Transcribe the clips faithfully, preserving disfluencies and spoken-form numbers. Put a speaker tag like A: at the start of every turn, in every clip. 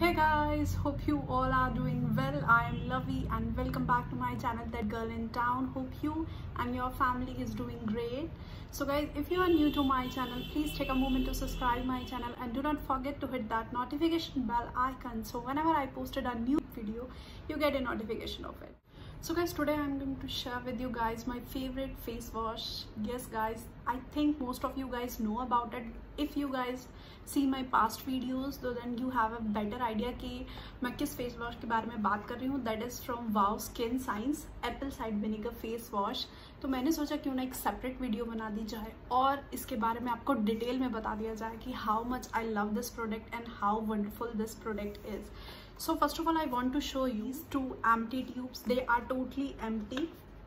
A: Hey guys, hope you all are doing well. I am Lovey and welcome back to my channel That Girl in Town. Hope you and your family is doing great. So guys, if you are new to my channel, please take a moment to subscribe my channel and do not forget to hit that notification bell icon so whenever I posted a new video, you get a notification of it. So guys, today I'm going to share with you guys my favorite face wash. Yes guys, I think most of you guys know about it. If you guys see my past videos, so then you have a better idea कि मैं किस face wash के बारे में बात कर रही हूँ. That is from Wow Skin Science Apple Cider Vinegar Face Wash. तो मैंने सोचा क्यों ना एक सेपरेट वीडियो बना दी जाए और इसके बारे में आपको डिटेल में बता दिया जाए कि how much I love this product and how wonderful this product is. So first of all, I want to show you two empty tubes. They are totally empty.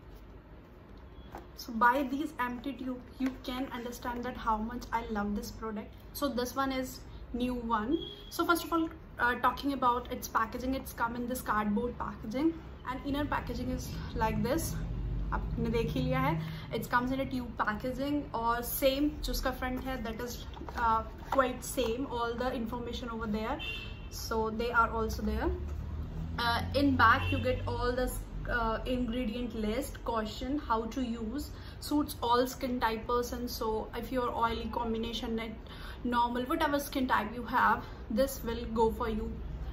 A: So by these empty tube, you can understand that how much I love this product. So this one is new one. So first of all, uh, talking about its packaging, it's come in this cardboard packaging and inner packaging is like this. आपने देख ही लिया है. It comes in a tube packaging और same जो उसका front है, that is uh, quite same. All the information over there. So they are also there. Uh, in back you get all the uh, ingredient list, caution, how to use, suits all skin type person. So if you're oily, combination, net, normal, whatever skin type you have, this will go for you.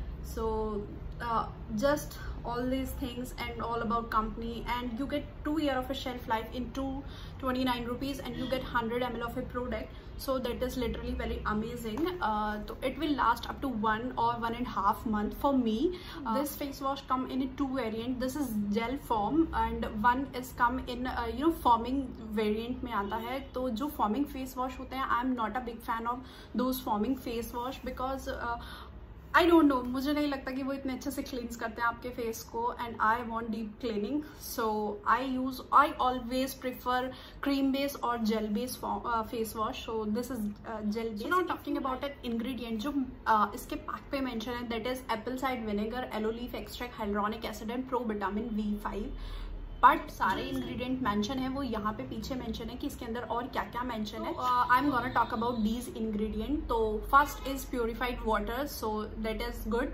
A: So uh, just all these things and all about company, and you get two year of a shelf life in two twenty-nine rupees and you get one hundred milliliters of a product. So that is literally very amazing. Uh, so it will last up to one or one and a half month for me. Uh, this face wash come in a two variant. This is gel form and one is come in uh, you know foaming variant में आता है. तो जो foaming face wash होते हैं, I am not a big fan of those foaming face wash because uh, I don't know, मुझे नहीं लगता कि वो इतने अच्छे से क्लींस करते हैं आपके फेस को and I want deep cleaning. So I use, I always prefer cream base or gel base uh, face wash. So this is uh, gel base. So now talking about an ingredient जो uh, इसके pack पे mention है, that is apple cider vinegar, aloe leaf extract, hyaluronic acid and provitamin V five. But सारे ingredient mention है वो यहाँ पे पीछे मेंशन है कि इसके अंदर और क्या क्या मेंशन है. I am gonna talk about these ingredient. तो first is purified water, so that is good.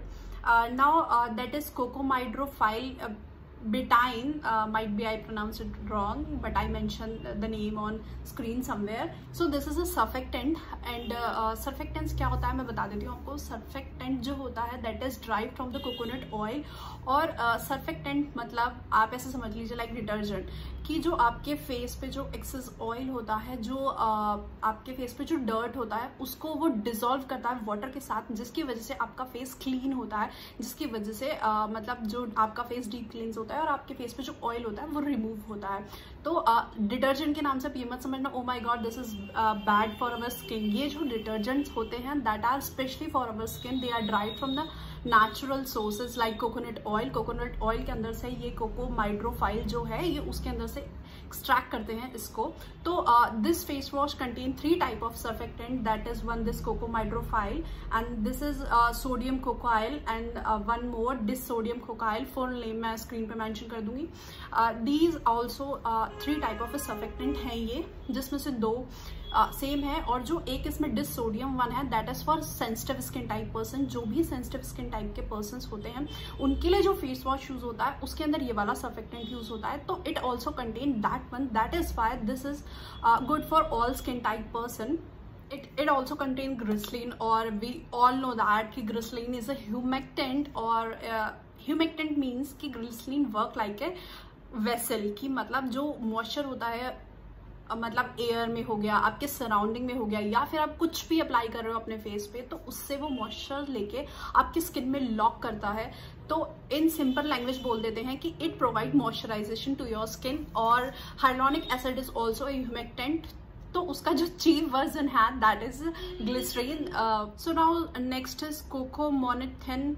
A: Now that is cocamidopropyl betine, uh, might be I pronounced it wrong, but I mentioned the name on screen somewhere. So this is a surfactant and uh, uh, surfactants क्या होता है मैं बता देती हूँ आपको. surfactant जो होता है that is derived from the coconut oil. और uh, surfactant मतलब आप ऐसे समझ लीजिए like detergent कि जो आपके फेस पे जो एक्सेस ऑयल होता है, जो uh, आपके फेस पे जो डर्ट होता है उसको वो डिसॉल्व करता है वाटर के साथ, जिसकी वजह से आपका फेस क्लीन होता है, जिसकी वजह से uh, मतलब जो आपका फेस डीप क्लींस होता है और आपके फेस पे जो ऑयल होता है वो रिमूव होता है. तो डिटर्जेंट uh, के नाम से ये मत समझना oh my god this is bad for our skin. ये जो डिटर्जेंट्स होते हैं that are specially for our skin. They are drive from the natural sources like coconut oil. Coconut oil के अंदर से ये कोकोमाइड्रोफाइल जो है ये उसके अंदर से एक्सट्रैक्ट करते हैं इसको. तो this face wash contain three type of surfactant. That is one this cocamidopropyl and this is sodium cocoyl and one more this sodium cocoyl. Full name मैं स्क्रीन पे मेंशन कर दूंगी. These also three type of surfactant हैं ये, जिसमें से दो same uh, है और जो एक इसमें डिस सोडियम वन है that is for sensitive skin type person. जो भी सेंसिटिव स्किन टाइप के पर्सन होते हैं उनके लिए जो फेस वॉश यूज होता है उसके अंदर ये वाला सर्फेक्टेंट यूज होता है. तो it also contain that one. That is why this is good for all skin type person. It, it also contain glycerin, or we all know that कि glycerin is a humectant, or uh, humectant means कि glycerin work like a vessel. कि मतलब जो moisture होता है मतलब air में हो गया, आपके सराउंडिंग में हो गया, या फिर आप कुछ भी अप्लाई कर रहे हो अपने फेस पे तो उससे वो मॉइस्चर लेके आपकी स्किन में लॉक करता है. तो इन सिंपल लैंग्वेज बोल देते हैं कि it provide moisturisation to your skin. और hyaluronic acid is also a humectant. तो उसका जो चीप वर्जन है that is glycerine. So now next is coco monoethan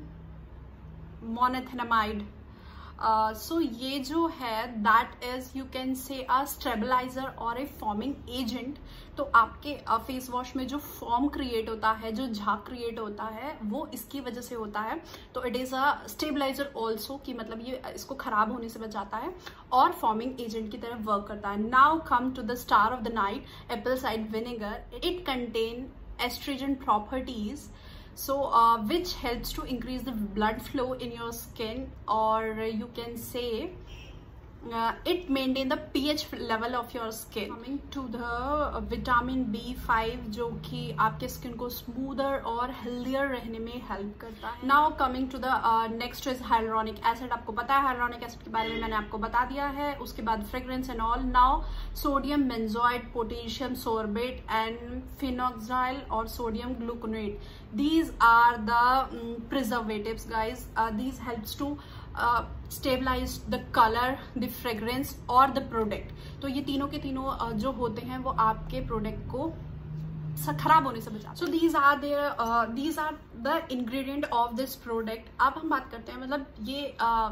A: monoethanolamide. So uh, so ये जो है that is you can say a stabiliser और ए forming agent. तो आपके फेस uh, वॉश में जो फॉर्म क्रिएट होता है, जो झाग क्रिएट होता है वो इसकी वजह से होता है. तो it is a stabiliser also कि मतलब ये इसको खराब होने से बचाता है और फॉर्मिंग एजेंट की तरह वर्क करता है. Now come to the star of the night, apple cider vinegar. It contain oestrogen properties. so uh, which helps to increase the blood flow in your skin, or you can say Uh, it maintain the pH level of your skin. Coming to the uh, vitamin B five जो कि आपके skin को smoother और healthier रहने में help करता है. Now coming to the next is hyaluronic acid. आपको पता है हाइलुरोनिक एसिड के बारे में मैंने आपको बता दिया है. उसके बाद fragrance and all. Now sodium benzoate, potassium sorbate and phenoxyl और sodium gluconate. These are the um, preservatives, guys. Uh, these helps to uh, stabilize the color, the fragrance और the product. तो ये तीनों के तीनों uh, जो होते हैं वो आपके प्रोडक्ट को खराब होने से बचाते हैं. So these are their uh, these are the ingredient of this product. अब हम बात करते हैं मतलब ये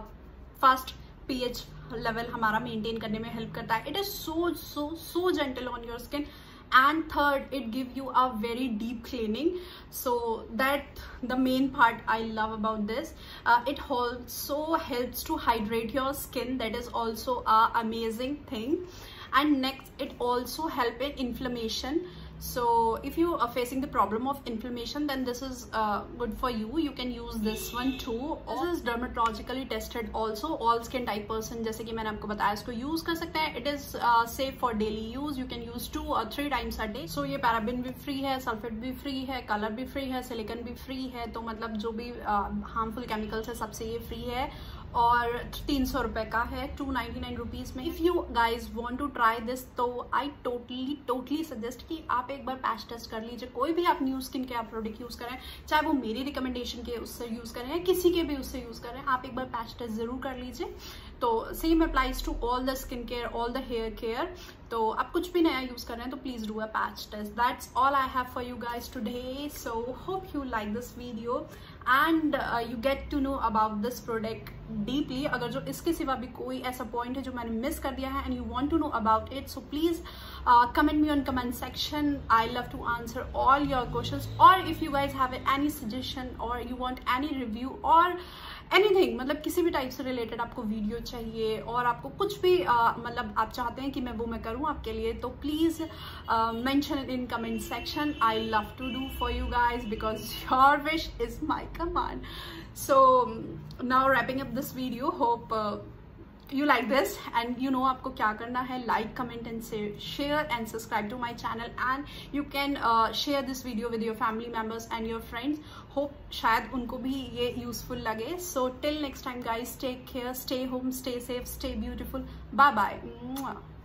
A: फर्स्ट pH लेवल हमारा मेंटेन करने में हेल्प करता है. It is so so so gentle on your skin. And third, it give you a very deep cleaning, so that the main part I love about this. Uh, it also helps to hydrate your skin. That is also a amazing thing. And next, it also help in inflammation. So if you are facing the problem of inflammation, then this is uh, good for you. You can use this one too. This is dermatologically tested also. All skin type person, जैसे कि मैंने आपको बताया, इसको use कर सकते हैं. It is uh, safe for daily use. You can use two or three times a day. So ये paraben भी free है, sulfate भी free है, color भी free है, silicon भी free है. तो मतलब जो भी uh, harmful chemicals है सबसे ये free है. और तीन सौ रुपए का है, टू नाइन्टी नाइन रुपीज में. If you guys want to try this, तो आई टोटली टोटली सजेस्ट कि आप एक बार पैच टेस्ट कर लीजिए. कोई भी आप new skin care product use करें, चाहे वो मेरी रिकमेंडेशन के उससे यूज करें या किसी के भी उससे यूज करें, आप एक बार पैच टेस्ट जरूर कर लीजिए. तो same applies to all the skin care, all the hair care. तो आप कुछ भी नया यूज कर रहे हैं तो please do a patch test. That's all I have for you guys today. So hope you like this video and you get to know about this product deeply. अगर जो इसके सिवा भी कोई ऐसा पॉइंट है जो मैंने मिस कर दिया है and you want to know about it, so please comment me on comment section. I love to answer all your questions. और if you guys have any suggestion और यू वांट एनी रिव्यू और anything, मतलब किसी भी type से related आपको video चाहिए और आपको कुछ भी uh, मतलब आप चाहते हैं कि मैं वो मैं करूं आपके लिए, तो please mention in comment section. I love to do for you guys because your wish is my command. So now wrapping up this video. Hope you like this, and you know आपको क्या करना है. like, comment and say, share and subscribe to my channel, and you can uh, share this video with your family members and your friends. hope शायद उनको भी ये useful लगे. so till next time guys, take care, stay home, stay safe, stay beautiful. bye bye.